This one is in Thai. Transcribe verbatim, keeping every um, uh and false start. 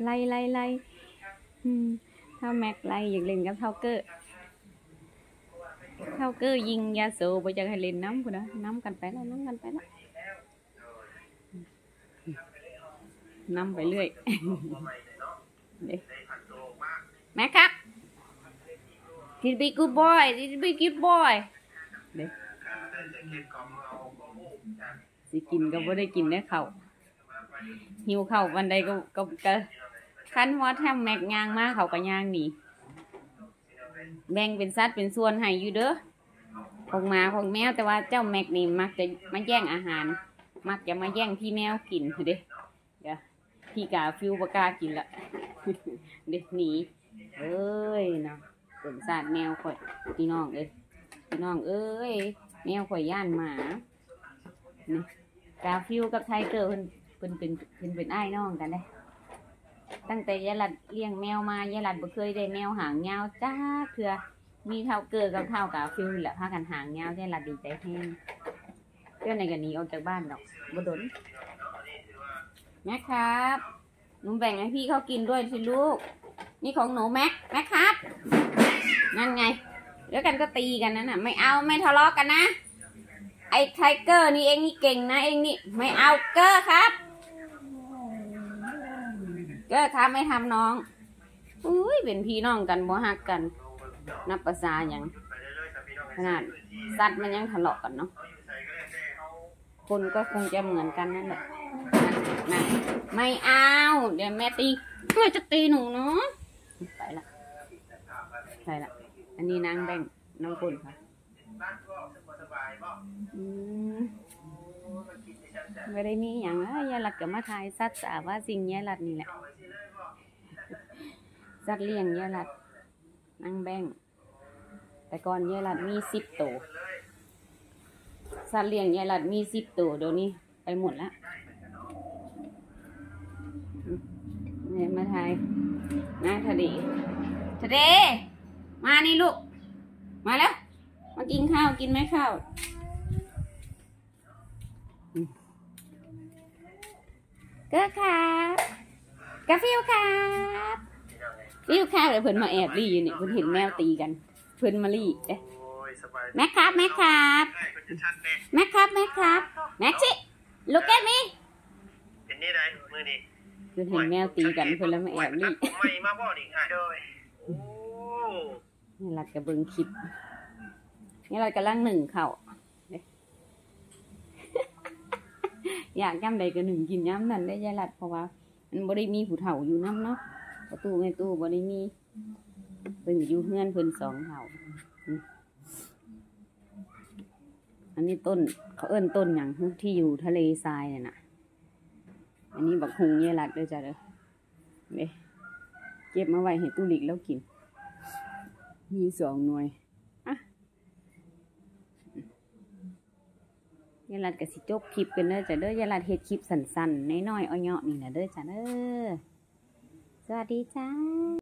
ไล่ไล่ไล่เท่าแม็กไล่อยากเล่นกับเท่าเกอร์เท่าเกอร์ยิงยาสูบไปจะให้เล่นน้ำกูนะน้ำกันไปแล้วน้ำกันไปแล้วน้ำไปเรื่อยแม็กครับ Did be good boy Did be good boy เด็กสิกินก็ไม่ได้กินได้เข่าหิวเข่าวันใดก็ก็ก็คันว่าแทมแม็กย่างมากเขาก็ย่างหนีแบ่งเป็นสัตว์เป็นส่วนให้อยู่เด้อของหมาของแมวแต่ว่าเจ้าแม็กนี่มักจะมาแย่งอาหารมักจะมาแย่งพี่แมวกินเด้เดี๋ยวพี่กาฟิวปากากินละเด็กหนีเอ้ยเนาะเป็นสัตว์แมวข่อยพี่น้องเอ้ยพี่น้องเอ้ยแมวข่อยย่านหมานี่กาฟิวกับไทเกอร์เพิ่นเพิ่นเป็นเพิ่นเป็นไอ้น้องกันได้ตั้งแต่ยายหลัดเลี้ยงแมวมายายหลัดบ่เคยได้แมวหางยาวจ้าเถื่อมีเท่าเกอร์กับเท่ากาฟิวแหละพากันหางยาวยายหลัดดีใจแห้งเจ้าในกันนี้ออกจากบ้านดอกบ่ดนแม่ครับหนูแบ่งให้พี่เขากินด้วยสิลูกนี่ของหนูแม็กแม็กครับนั่นไงแล้วกันก็ตีกันนั่นน่ะไม่เอาไม่ทะเลาะกันนะไอ้ไทเกอร์นี่เองนี่เก่งนะเองนี่ไม่เอาเกอร์ครับเกอร์ครับไม่ทำน้องอุ้ยเป็นพี่น้องกันบ่ฮักกันนับภาษาอย่างขนาดสัตว์มันยังทะเลาะกันเนาะคนก็คงจะเหมือนกันนั่นแหละนะไม่เอาเดี๋ยวแม่ตีแม่จะตีหนูเนาะไปละไปละอันนี้นางแบ่งน้องคนค่ะไม่ได้มีอย่างนะยายหลัดกับมาทายสัตว์สาว่าสิ่งยายหลัดนี่แหละสัตว์เลี้ยงยายหลัดนางแบ่งแต่ก่อนยายหลัดมีสิบตัวสัตว์เลี้ยงยายหลัดมีสิบตัวเดี๋ยวนี้ไปหมดแล้วเนี่ยมาทายนะทะเลทะเลมานี่ลูกมาแล้วมากินข้าวกินไหมข้าวเก้อครับกาฟิวครับฟิวครับเดี๋ยวเพิ่นมาแอบรีอยู่เนี่ยเพิ่นเห็นแมวตีกันเพิ่นมารีเอ๊ะแม็กครับแม็กครับแม็กครับแม็กครับแม็กชิลูกแก้มนี่เห็นนี่ไรมือนี่เพิ่นเห็นแมวตีกันเพิ่นแล้วมาแอบรีไม่มาบ่ดิค่ะโดยนี่รัดกับเบิ้งคลิปนี่รัดกับล่างหนึ่งเข่าอยากย่ำใดก็หนึ่งกินย่ำนั่นได้ยายรัดเพราะว่ามันบ่ได้มีผู้เฒ่าอยู่น้ำเนาะประตูในตู้บ่ได้มีเพิ่นอยู่เฮือนเพิ่นสองเฒ่าอันนี้ต้นเขาเอิ้นต้นอย่างที่อยู่ทะเลทรายเนี่ยนะอันนี้บักฮุงยายรัดด้วยจ้ะเด้อเนี่ยเก็บมาไว้ให้ตู้หลีกแล้วกินมีสองหน่วยอ่ะยายหลัดกับสิจบคลิปกันเด้อจ้ะเด้อยายหลัดเฮ็ดคลิปสั้นๆน้อยๆอ้อยๆนี่นะเด้อจ้ะเด้อสวัสดีจ้า